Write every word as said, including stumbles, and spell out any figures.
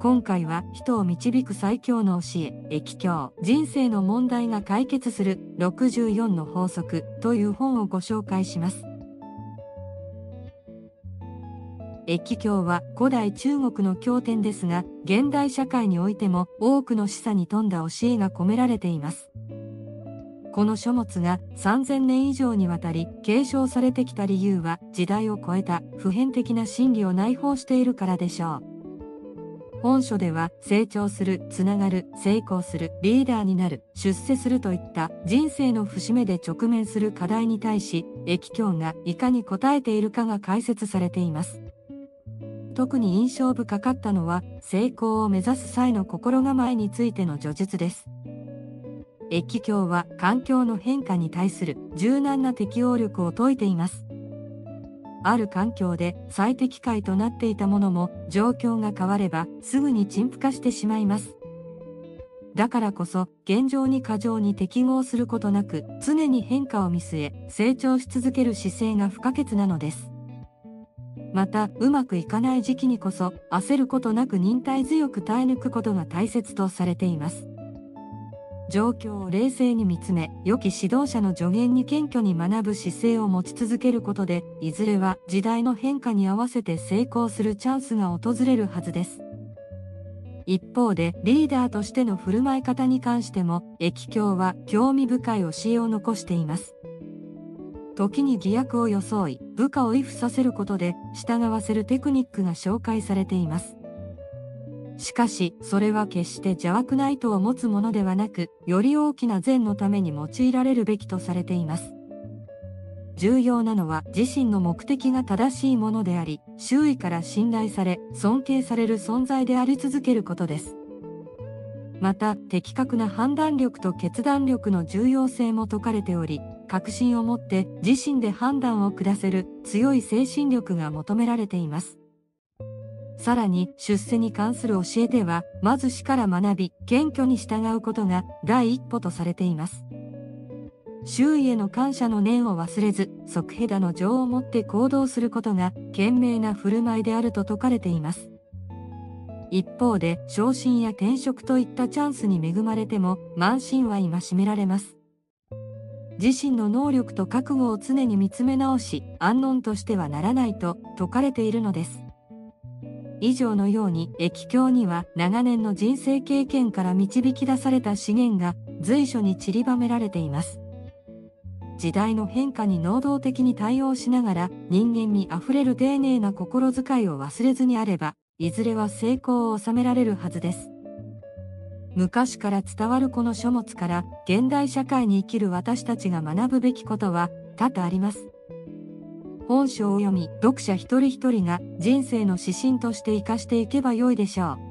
今回は人を導く最強の教え、易経、人生の問題が解決するろくじゅうよんの法則という本をご紹介します。易経は古代中国の経典ですが、現代社会においても多くの示唆に富んだ教えが込められています。この書物がさんぜんねん以上にわたり継承されてきた理由は、時代を超えた普遍的な真理を内包しているからでしょう。本書では、成長する、つながる、成功する、リーダーになる、出世するといった人生の節目で直面する課題に対し、易経がいかに答えているかが解説されています。特に印象深かったのは、成功を目指す際の心構えについての叙述です。易経は環境の変化に対する柔軟な適応力を説いています。ある環境で最適解となっていたものも、状況が変わればすぐに陳腐化してしまいます。だからこそ、現状に過剰に適合することなく、常に変化を見据え、成長し続ける姿勢が不可欠なのです。また、うまくいかない時期にこそ、焦ることなく忍耐強く耐え抜くことが大切とされています。状況を冷静に見つめ、良き指導者の助言に謙虚に学ぶ姿勢を持ち続けることで、いずれは時代の変化に合わせて成功するチャンスが訪れるはずです。一方で、リーダーとしての振る舞い方に関しても、易経は興味深い教えを残しています。時に偽役を装い、部下を畏怖させることで従わせるテクニックが紹介されています。しかし、それは決して邪悪な意図を持つものではなく、より大きな善のために用いられるべきとされています。重要なのは、自身の目的が正しいものであり、周囲から信頼され、尊敬される存在であり続けることです。また、的確な判断力と決断力の重要性も説かれており、確信を持って自身で判断を下せる強い精神力が求められています。さらに、出世に関する教えでは、まず師から学び、謙虚に従うことが第一歩とされています。周囲への感謝の念を忘れず、即へだの情を持って行動することが賢明な振る舞いであると説かれています。一方で、昇進や転職といったチャンスに恵まれても、慢心は戒められます。自身の能力と覚悟を常に見つめ直し、安穏としてはならないと説かれているのです。以上のように、易経には長年の人生経験から導き出された資源が随所に散りばめられています。時代の変化に能動的に対応しながら、人間味あふれる丁寧な心遣いを忘れずにあれば、いずれは成功を収められるはずです。昔から伝わるこの書物から、現代社会に生きる私たちが学ぶべきことは多々あります。本書を読み、読者一人一人が人生の指針として生かしていけばよいでしょう。